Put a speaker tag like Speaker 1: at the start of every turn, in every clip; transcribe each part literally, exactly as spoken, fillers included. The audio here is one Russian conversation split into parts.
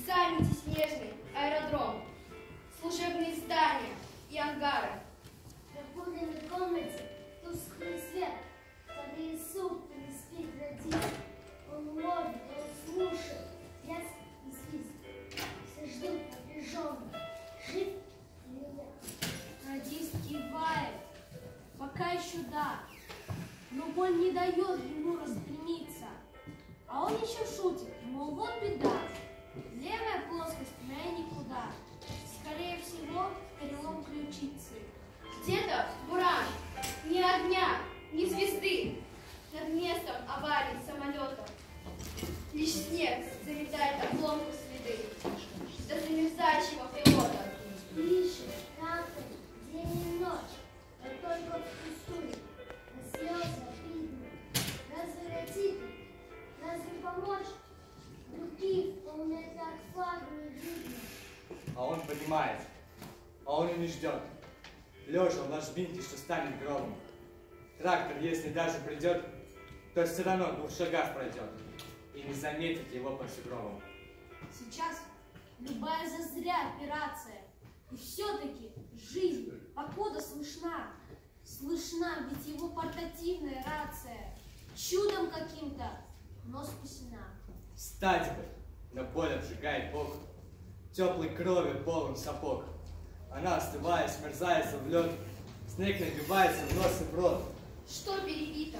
Speaker 1: Специальный снежный аэродром, служебные здания и ангары.
Speaker 2: В обугленной комнате тусклый свет, вторые сутки не спит родитель. Он ловит, он слушает, треск и свист. Все ждут напряженно, жив или нет.
Speaker 3: Радист кивает, пока еще да, но боль не дает ему распрямиться. А он еще шутит, мол, вот беда. Левая плоскость моя никуда. Скорее всего, перелом ключицы.
Speaker 1: Где-то буран, ни огня, ни звезды. Над местом аварии самолета лишь снег заметает обломку следы до замерзающего пилота.
Speaker 2: Пишет, как-то, день и ночь, но только впустую. На слезы обидны. Разве родители, разве помочь? Другие вполне так флаг не видно.
Speaker 4: А он понимает, а он и не ждет. Лежа в ложбинке, что станет гробом. Трактор, если даже придет, то все равно двух шагах пройдет и не заметит его по сугробам.
Speaker 3: Сейчас любая зазря операция. И все-таки жизнь покуда слышна. Слышна, ведь его портативная рация чудом каким-то, но спасена.
Speaker 4: Встать бы, но боль обжигает бок, теплой кровью полон сапог. Она, остывая, смерзается в лед, снег набивается в нос и в рот.
Speaker 1: Что перебито?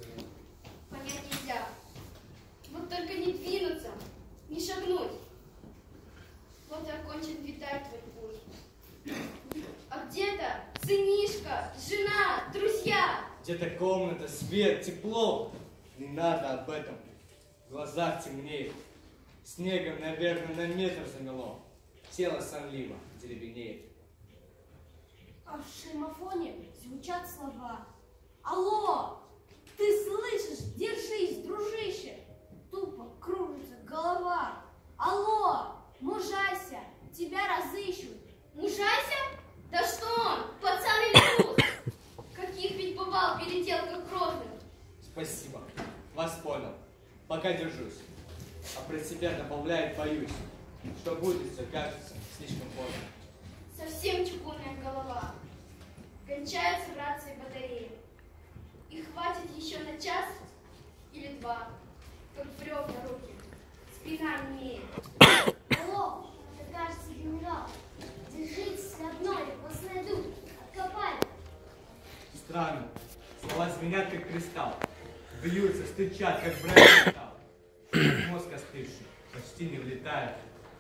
Speaker 1: Понять нельзя. Вот только не двинуться, не шагнуть. Вот и окончен витать твой путь. А где-то сынишка, жена, друзья.
Speaker 4: Где-то комната, свет, тепло. Не надо об этом. В глазах темнеет. Снегом, наверное, на метр замело. Тело сонливо деревенеет.
Speaker 3: А в шеймофоне звучат слова. Алло! Ты слышишь? Держись, дружище! Тупо кружится голова. Алло! Мужайся! Тебя разыщут.
Speaker 1: Мужайся? Да что он? Пацан или трус? Каких ведь бывал переделках грозных?
Speaker 4: Спасибо. Вас понял. Пока держусь. А про себя добавляет, боюсь, что будет, все кажется слишком поздно.
Speaker 1: Совсем чугунная голова. Кончаются в рации батареи. И хватит еще на час или два, как бревна руки. Спина немеет.
Speaker 2: Алло, это кажется генерал. Держитесь родной, вас найдут, откопали.
Speaker 4: Странно. Слова звенят, как кристалл. Бьются, стучат, как бронь металл. Мозг остывший, почти не влетает.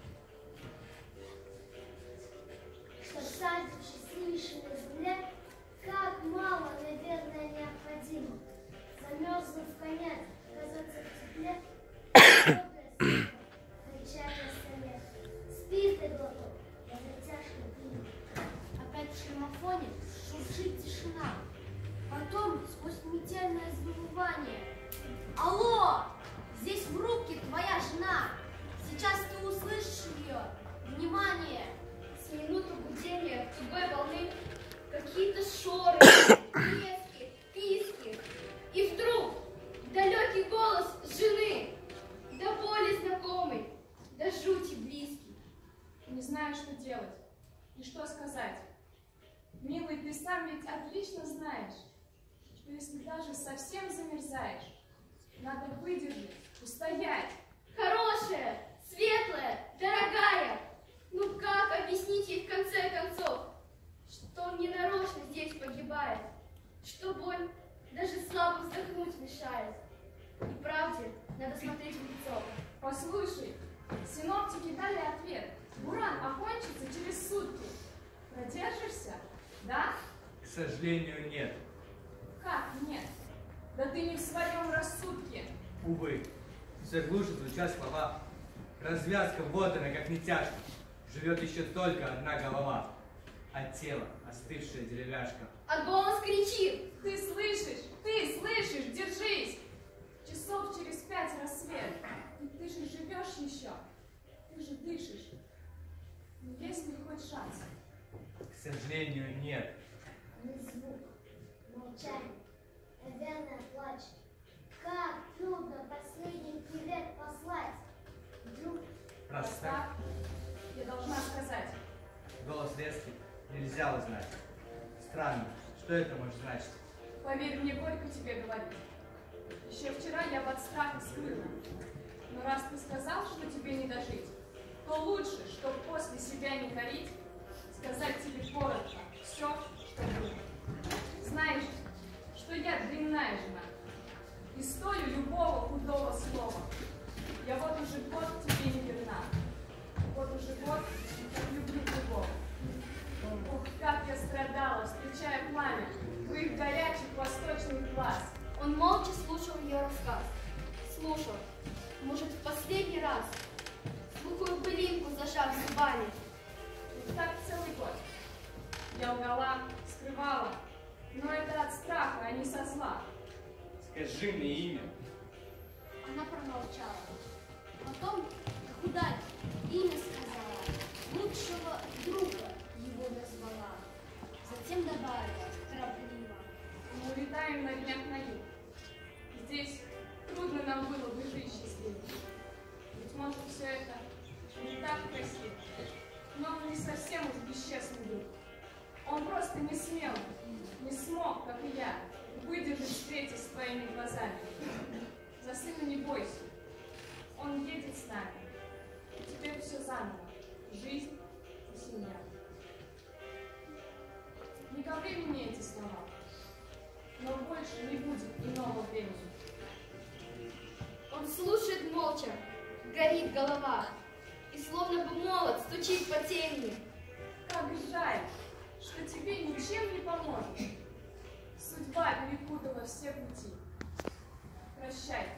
Speaker 2: Что садишь счастливейшей на земле, как мало, наверное, необходимо. Замерзнув в конец, оказаться в тепле, доброе кричать на столе. Спит и глоток, это тяжко пить.
Speaker 3: Опять в шлемофоне шуршит тишина. Потом сквозь метельное завывание. Алло! Здесь в рубке твоя жена. Сейчас ты услышишь ее. Внимание!
Speaker 1: С минуту гудения тугой волны какие-то шоры, трески, писки. И вдруг далекий голос жены, до боли знакомый, до жути близкий.
Speaker 5: Не знаю, что делать и что сказать. Милый, ты сам ведь отлично знаешь, что если даже совсем замерзаешь, надо выдержать, устоять.
Speaker 1: Хорошая, светлая, дорогая. Ну как объяснить ей в конце концов, что он не нарочно здесь погибает, что боль даже слабо вздохнуть мешает. И правде надо смотреть в лицо.
Speaker 5: Послушай, синоптики дали ответ. Буран окончится через сутки. Продержишься? Да?
Speaker 4: К сожалению, нет.
Speaker 5: Как нет? Да ты не в своем рассудке.
Speaker 4: Увы, все глушит звучат слова. Развязка, вот она, как не тяжко. Живет еще только одна голова, а тело остывшая деревяшка.
Speaker 1: А голос кричит.
Speaker 5: Ты слышишь? Ты слышишь? Держись! Часов через пять рассвет. И ты же живешь еще. Ты же дышишь. Но есть ли хоть шанс?
Speaker 4: К сожалению, нет.
Speaker 2: Ни звук, молчание, наверное, плач. Как трудно последний привет послать. Вдруг
Speaker 4: Раз
Speaker 5: Раз
Speaker 4: так,
Speaker 5: так, я должна сказать.
Speaker 4: голос резкий, нельзя узнать. Странно, что это может значить?
Speaker 5: Поверь, мне горько тебе говорить. Еще вчера я под страхом скрыла. Но раз ты сказал, что тебе не дожить, то лучше, чтобы после себя не корить, сказать тебе коротко все, что было. Знаешь, что я дрянная жена, и стою любого худого слова. Я вот уже год тебе не верна, вот уже год как люблю другого. Ох, как я страдала, встречая пламя твоих горячих восточных глаз.
Speaker 1: Он молча слушал ее рассказ. Слушал, может, в последний раз, сухую пылинку зажав зубами.
Speaker 5: И так целый год. Я лгала, скрывала, но это от страха, а не со зла.
Speaker 4: Скажи мне имя.
Speaker 3: Она промолчала. Потом худать имя сказала, лучшего друга его назвала. Затем добавила торопливо.
Speaker 5: Мы улетаем на днях на юг. Здесь трудно нам было бы жить счастливо. Ведь может все это не так красиво. Но он не совсем уж бесчестный дух. Он просто не смел, не смог, как и я, выдержать встречи с твоими глазами. За сына не бойся. Он едет с нами. И теперь все заново. Жизнь и семья. Не ко времени эти слова. Но больше не будет иного времени.
Speaker 1: Он слушает молча, горит голова, и словно бы молот стучит по темени.
Speaker 5: Как жаль, что тебе ничем не поможет. Судьба перепутала все пути. Прощай.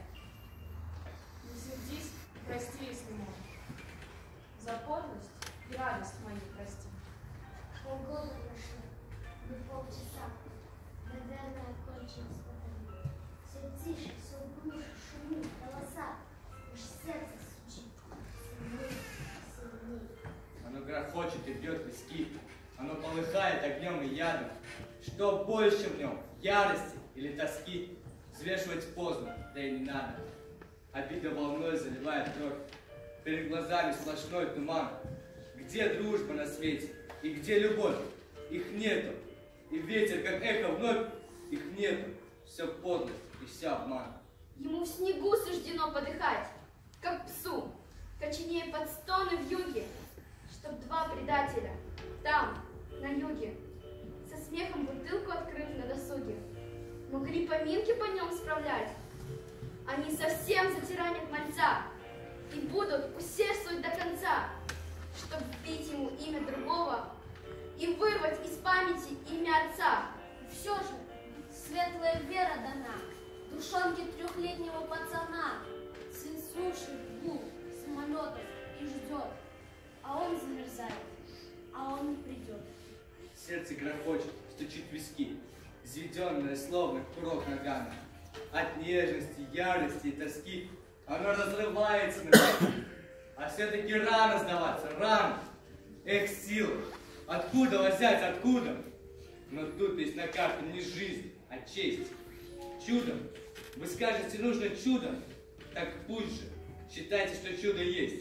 Speaker 5: Не сердись, прости, если можешь. За подлость и радость мою прости.
Speaker 2: Полгода прошло, не полчаса. Наверное, кончилось потому. Все тише, все глуше, шумит, голоса. Уж сердце стучит. Сильней, сильней.
Speaker 4: Оно грохочет и бьет виски. Оно полыхает огнем и ядом. Что больше в нем, ярости или тоски? Взвешивать поздно, да и не надо. Обида волной заливает кровь. Перед глазами сплошной туман. Где дружба на свете? И где любовь? Их нету. И ветер, как эхо, вновь их нету. Все подлость и все обман.
Speaker 1: Ему в снегу суждено подыхать, как псу, коченея под стоны в юге, чтоб два предателя там, на юге, со смехом бутылку открыв на досуге, могли поминки по нем справлять. Они совсем затиранят мальца и будут усердствовать до конца, чтоб вбить ему имя другого и вырвать из памяти имя отца.
Speaker 3: И все же светлая вера дана душонке трехлетнего пацана. Сын слушает гул самолетов и ждет, а он замерзает, а он не придет.
Speaker 4: Сердце грохочет, стучит в виски, изведенное словно курок ногами. От нежности, ярости и тоски оно разрывается на части. А все-таки рано сдаваться, рано. Эх, силы, откуда взять, откуда? Но тут есть на карте не жизнь, а честь. Чудом. Вы скажете, нужно чудо. Так пусть же. Считайте, что чудо есть.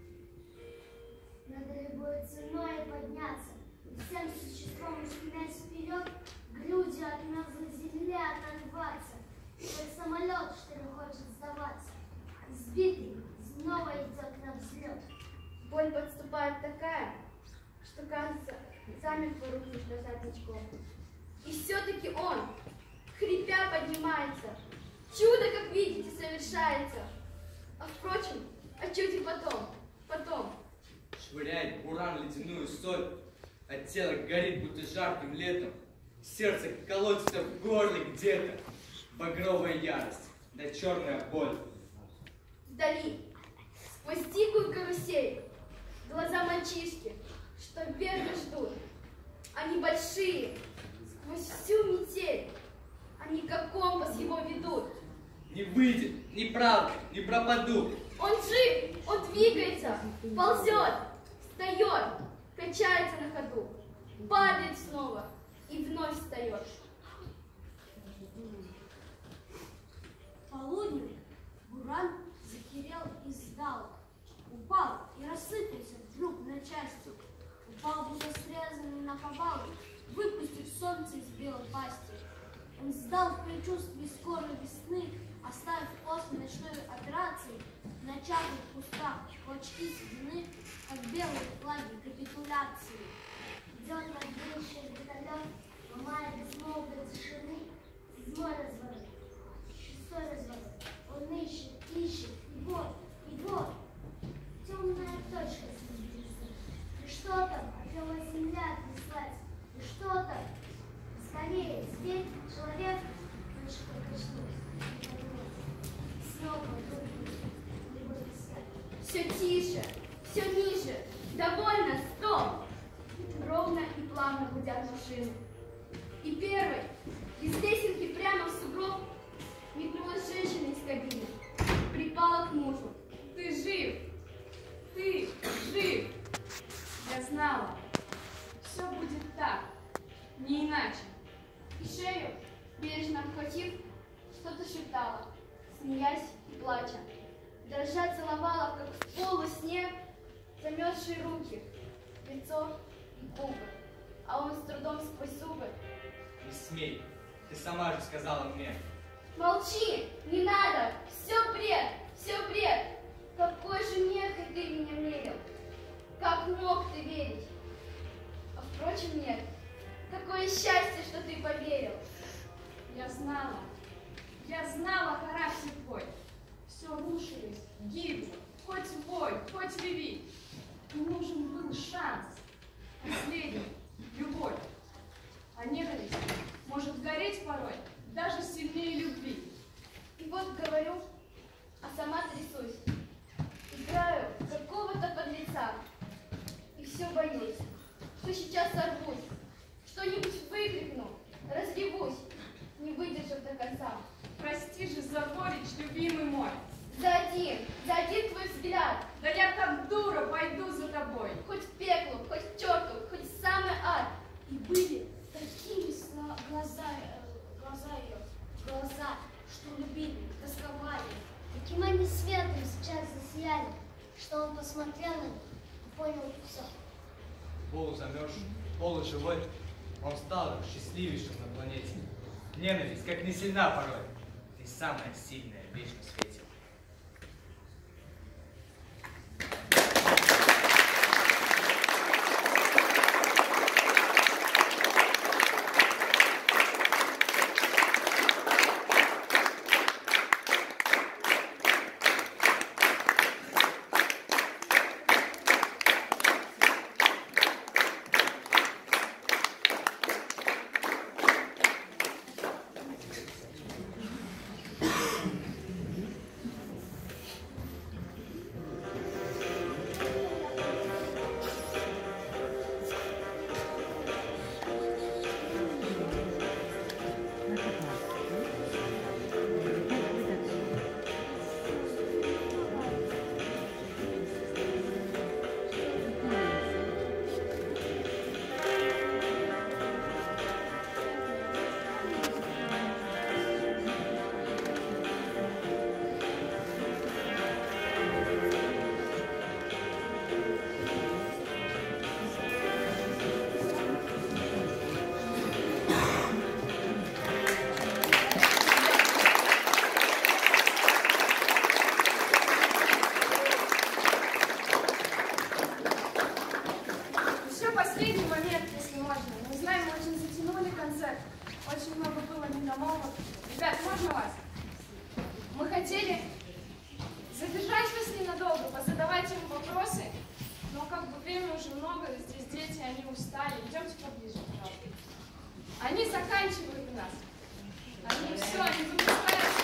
Speaker 2: Надо любой ценой подняться, и всем существом устремясь вперед, грудью от мерзлой земли оторваться. Как самолет, что не хочет сдаваться, сбитый, снова идет на взлет.
Speaker 1: Боль подступает такая, что, кажется, замертво рухнешь назад ничком. И все-таки он, хрипя, поднимается. Чудо, как видите, совершается. А впрочем, о чуде потом, потом.
Speaker 4: Швыряет буран ледяную соль, а тело горит, будто жарким летом. Сердце колотится в горле где-то. Багровая ярость, да черная боль.
Speaker 1: Вдали, сквозь дикую карусель, глаза мальчишки, что верно ждут. Они большие, сквозь всю метель, они как компас его ведут.
Speaker 4: Не выйдет, не правда, не пропаду.
Speaker 1: Он жив, он двигается, ползет, встает, качается на ходу, падает снова и вновь встает.
Speaker 3: К полудню буран закирел и сдал, упал на части, упал бы засрезанный на повал, выпустив солнце из белой пасти. Он сдал в предчувствии скорой весны, оставив после ночной операции на чахлых кустах клочки седины, как белые флаги капитуляции.
Speaker 2: Идет над бывший батальон, ломая безмолвные тишины, седьмой разворот, шестой разворот. Он ищет, ищет, и вот, и вот, темная точка светится. И что там? Опела земля отнеслась. И что там? Скорее, зверь, человек, точка качнулась. Снова вдруг либо писать.
Speaker 1: Все тише, все ниже. Довольно, стоп! Ровно и плавно гудят машины. И первый, из лесенки прямо в сугроб, метнулась женщина из кабины. Припала к мужу.
Speaker 5: Ты жив! Ты жив! Я знала. Все будет так, не иначе.
Speaker 1: И шею, бережно обхватив, что-то шептала, смеясь и плача. Дрожа целовала, как в полусне, замерзшие руки, лицо и губы. А он с трудом сквозь зубы.
Speaker 4: Не смей, ты сама же сказала мне.
Speaker 1: Молчи, не надо, все бред, все бред. Какой же меркой ты меня мерил? Как мог ты верить? А впрочем, нет. Какое счастье, что ты поверил.
Speaker 5: Я знала, я знала характер твой. Все рушилось, гибло, хоть вой, хоть реви. И нужен был шанс, последний, любовь. А ненависть может гореть порой даже сильнее любви.
Speaker 1: И вот говорю, а сама трясусь. Играю какого-то подлеца. И все боюсь, что сейчас сорвусь, что-нибудь выкрикну, разревусь, не выдержав до конца.
Speaker 5: Прости же, Заборич, любимый мой.
Speaker 1: За один, за один твой взгляд.
Speaker 5: Да я как дура пойду за тобой.
Speaker 1: Хоть в пекло, хоть в черту, хоть в самый ад.
Speaker 3: И были такими сла- глаза, э, глаза ее, глаза, что любили, тосковали.
Speaker 2: Таким они светом сейчас засияли, что он посмотрел на них и понял все.
Speaker 4: Полузамерзший, полуживой, он стал счастливейшим на планете. Ненависть, как не сильна порой, ты самая сильная вещь на свете.
Speaker 5: Еще последний момент, если можно. Мы знаем, мы очень затянули концерт. Очень много было недомолвок. Ребят, можно вас? Мы хотели задержать вас ненадолго, позадавать им вопросы, но как бы времени уже много, здесь дети, они устали. Идемте поближе, пожалуйста. Они заканчивают у нас. Они все, они выпускаются.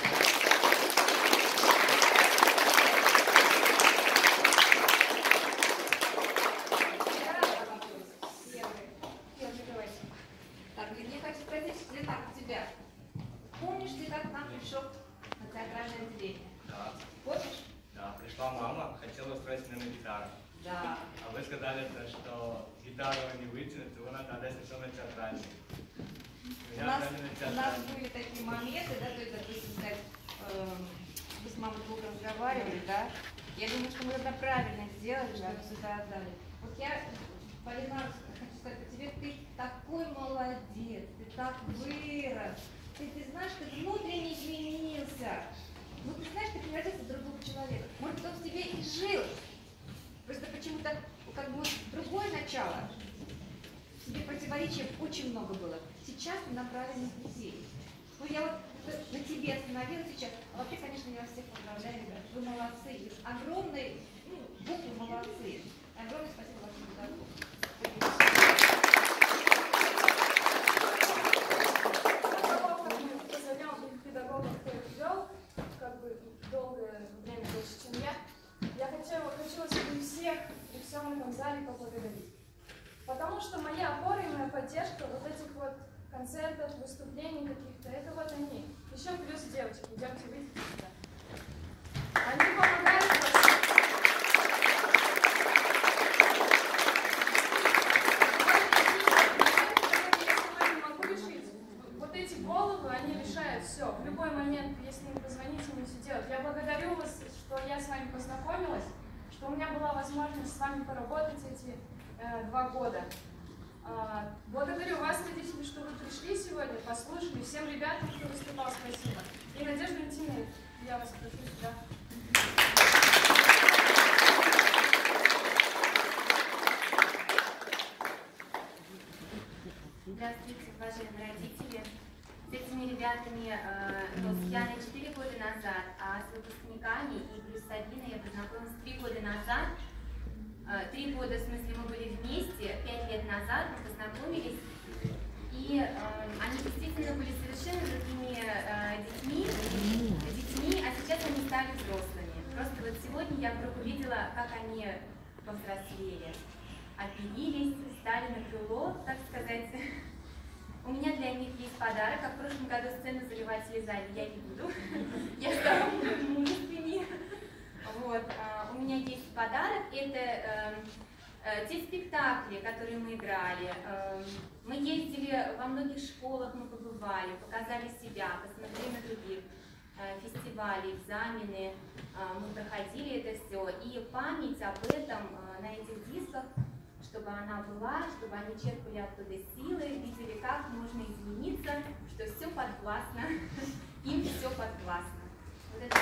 Speaker 6: Так, я хочу спросить, Лена, у тебя. Помнишь ты, как к нам пришел на театральное отделение?
Speaker 4: Да,
Speaker 6: Помнишь?
Speaker 4: да, пришла мама, хотела устроить меня на гитару.
Speaker 6: Да.
Speaker 4: А вы сказали, что гитару не вытянуть, его надо отдать сначала на театральный.
Speaker 6: У
Speaker 4: Меня
Speaker 6: нас,
Speaker 4: отдали на
Speaker 6: у нас
Speaker 4: театральный.
Speaker 6: были такие моменты, да, то есть, допустим, сказать, эм, мы с мамой долго разговаривали, да. Я думаю, что мы тогда правильно сделали, что мы сюда отдали. Вот я, Полина, хочу сказать о тебе, ты такой молодец, ты так вырос. Ты, ты знаешь, ты внутренне изменился. Ну, ты знаешь, ты превратился в другого человека. Может, он в тебе и жил. Просто почему-то, как бы, другое начало. В тебе противоречий очень много было. Сейчас ты на правильном пути. Ну, я вот на тебе остановилась сейчас. А вообще, конечно, я вас всех поздравляю, ребят. Вы молодцы. Огромный, ну, буквы молодцы. Огромное спасибо вашему педагогу.
Speaker 5: Педагогов, кто их вел, как бы долгое время больше, чем я, я хотела, хочу себе всех и всем этом зале поблагодарить. Потому что моя опора и моя поддержка вот этих вот концертов, выступлений каких-то, это вот они. Еще плюс девочки, идемте выйдите сюда. Они помогают вас. Эти головы, они решают все. В любой момент, если им позвонить, они все делают. Я благодарю вас, что я с вами познакомилась, что у меня была возможность с вами поработать эти э, два года. А, благодарю вас, родители, что вы пришли сегодня, послушали. Всем ребятам, кто выступал, спасибо. И Надежда Валентиновна, я вас прошу сюда.
Speaker 7: Здравствуйте, уважаемые родители. С этими ребятами э, ну, с Яной четыре года назад, а с выпускниками и плюс Сабиной я познакомилась три года назад. Э, три года, в смысле, мы были вместе, пять лет назад мы познакомились. И э, они действительно были совершенно другими э, детьми, детьми, а сейчас они стали взрослыми. Просто вот сегодня я вдруг увидела, как они повзрослели, оперились, стали на крыло, так сказать. У меня для них есть подарок, а в прошлом году сцену заливать слезами я не буду. Я стала мужественнее. Вот. У меня есть подарок. Это э, э, те спектакли, которые мы играли. Э, мы ездили во многих школах, мы побывали, показали себя, посмотрели на других э, фестивали, экзамены. Э, мы проходили это все. И память об этом э, на этих дисках, чтобы она была, чтобы они черпали оттуда силы, видели, как можно измениться, что все подвластно, им все подвластно. Вот это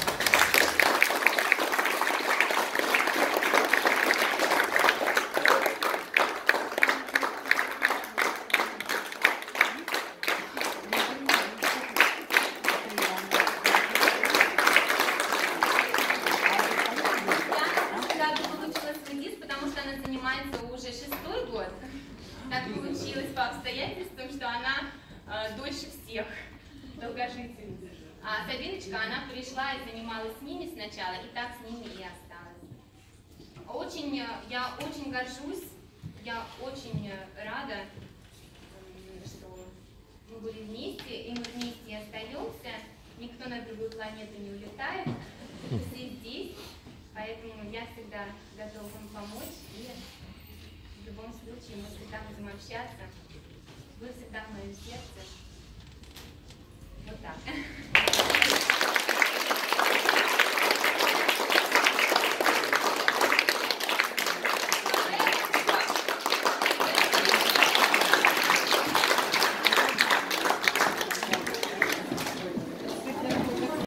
Speaker 7: так получилось по обстоятельствам, что она э, дольше всех долгожительниц. А Сабиночка, она пришла и занималась с ними сначала, и так с ними и осталась. Очень, я очень горжусь, я очень рада, что мы были вместе, и мы вместе и остаемся. Никто на другую планету не улетает, все здесь, поэтому я всегда готова вам помочь. И в любом случае мы всегда будем общаться. Вы всегда в моем сердце. Вот так.